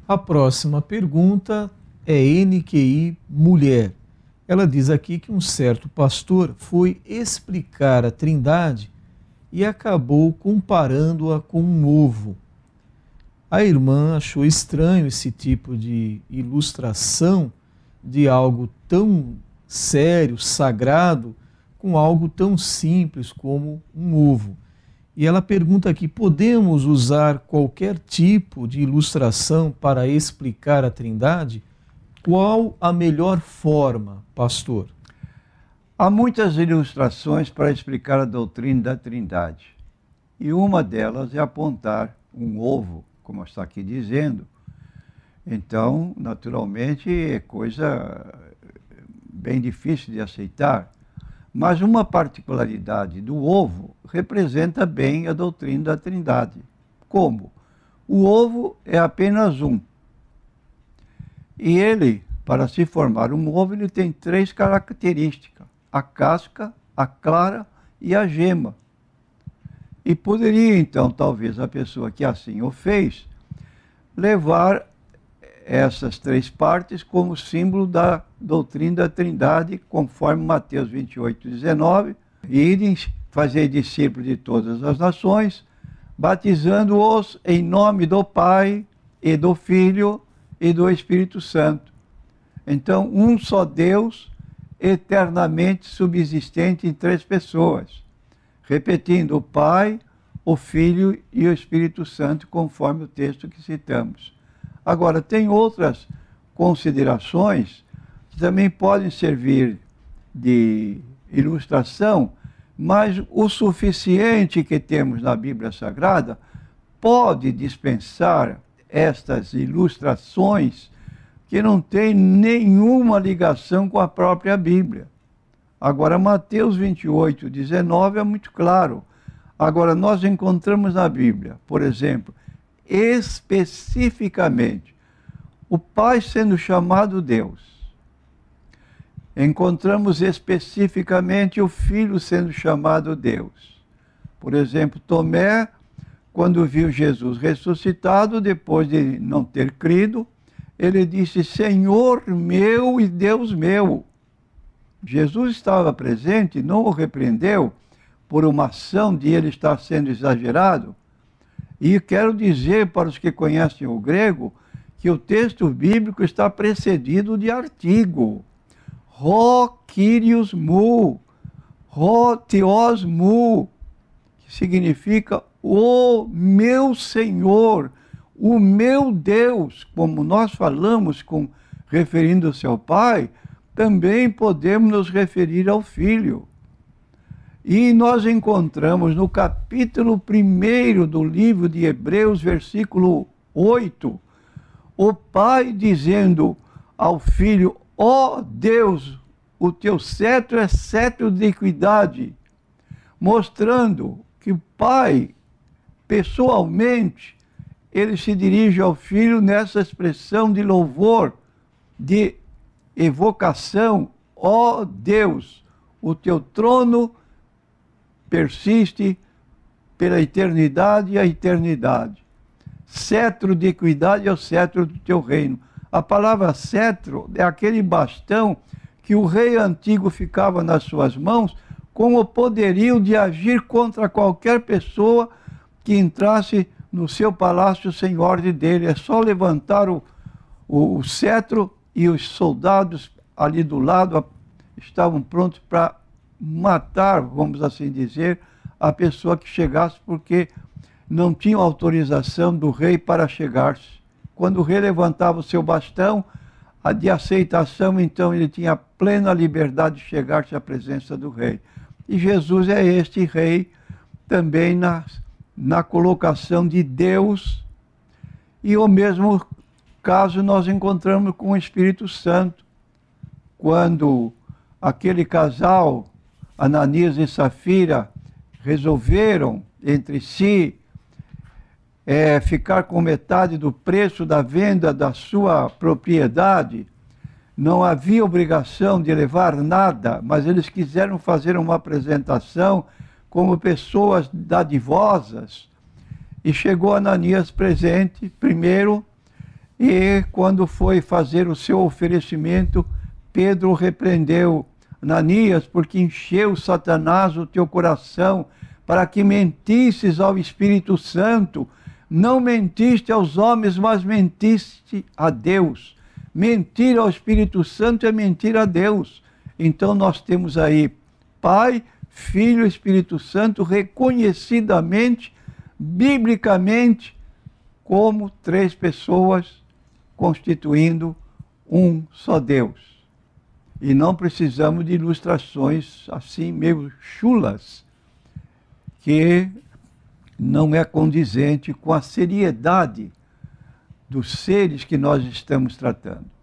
A próxima pergunta é NQI Mulher. Ela diz aqui que um certo pastor foi explicar a Trindade e acabou comparando-a com um ovo. A irmã achou estranho esse tipo de ilustração de algo tão sério, sagrado, com algo tão simples como um ovo. E ela pergunta aqui: podemos usar qualquer tipo de ilustração para explicar a Trindade? Qual a melhor forma, pastor? Há muitas ilustrações para explicar a doutrina da Trindade. E uma delas é apontar um ovo, como está aqui dizendo. Então, naturalmente, é coisa bem difícil de aceitar. Mas uma particularidade do ovo representa bem a doutrina da Trindade. Como? O ovo é apenas um. E ele, para se formar um ovo, ele tem três características: a casca, a clara e a gema. E poderia, então, talvez a pessoa que assim o fez, levar essas três partes como símbolo da doutrina da Trindade, conforme Mateus 28:19, irem fazer discípulos de todas as nações, batizando-os em nome do Pai e do Filho e do Espírito Santo. Então, um só Deus, eternamente subsistente em três pessoas, repetindo: o Pai, o Filho e o Espírito Santo, conforme o texto que citamos. Agora, tem outras considerações que também podem servir de ilustração, mas o suficiente que temos na Bíblia Sagrada pode dispensar estas ilustrações que não têm nenhuma ligação com a própria Bíblia. Agora, Mateus 28:19 é muito claro. Agora, nós encontramos na Bíblia, por exemplo, especificamente, o Pai sendo chamado Deus. Encontramos especificamente o Filho sendo chamado Deus. Por exemplo, Tomé, quando viu Jesus ressuscitado, depois de não ter crido, ele disse: Senhor meu e Deus meu. Jesus estava presente, não o repreendeu por uma ação de ele estar sendo exagerado. E quero dizer para os que conhecem o grego que o texto bíblico está precedido de artigo. Ho Kyrios mu, ho Theos mu, que significa o meu Senhor, o meu Deus. Como nós falamos referindo-se ao Pai, também podemos nos referir ao Filho. E nós encontramos no capítulo 1 do livro de Hebreus, versículo 8, o Pai dizendo ao Filho: ó Deus, o teu cetro é cetro de equidade, mostrando que o Pai, pessoalmente, ele se dirige ao Filho nessa expressão de louvor, de evocação: ó Deus, o teu trono persiste pela eternidade e a eternidade. Cetro de equidade é o cetro do teu reino. A palavra cetro é aquele bastão que o rei antigo ficava nas suas mãos com o poderio de agir contra qualquer pessoa que entrasse no seu palácio sem ordem dele. É só levantar o cetro e os soldados ali do lado estavam prontos para matar, vamos assim dizer, a pessoa que chegasse, porque não tinham autorização do rei para chegar-se. Quando o rei levantava o seu bastão de aceitação, então ele tinha plena liberdade de chegar-se à presença do rei. E Jesus é este rei também na colocação de Deus. E o mesmo caso nós encontramos com o Espírito Santo, quando aquele casal, Ananias e Safira, resolveram entre si ficar com metade do preço da venda da sua propriedade. Não havia obrigação de levar nada, mas eles quiseram fazer uma apresentação como pessoas dadivosas. E chegou Ananias presente primeiro, E quando foi fazer o seu oferecimento, Pedro repreendeu Ananias, porque encheu Satanás o teu coração para que mentisses ao Espírito Santo. Não mentiste aos homens, mas mentiste a Deus. Mentir ao Espírito Santo é mentir a Deus. Então nós temos aí Pai, Filho e Espírito Santo reconhecidamente, biblicamente, como três pessoas constituindo um só Deus. E não precisamos de ilustrações assim meio chulas, que não é condizente com a seriedade dos seres que nós estamos tratando.